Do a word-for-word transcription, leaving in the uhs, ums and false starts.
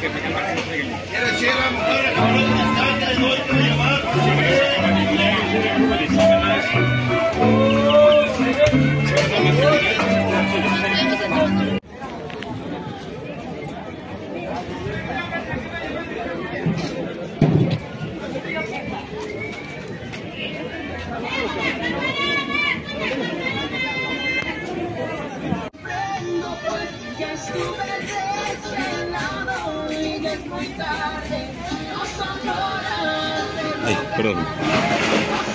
¿Quiere decir la mujer que no está que no hay que llevar? Ya estuve desvelado y es muy tarde, no son horas de... Ay, perdón.